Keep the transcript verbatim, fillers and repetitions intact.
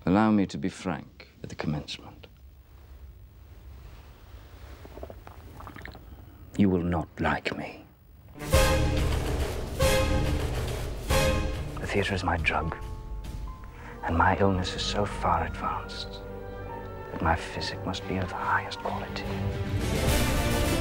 Allow me to be frank at the commencement. You will not like me. The theater is my drug, and my illness is so far advanced that my physic must be of the highest quality.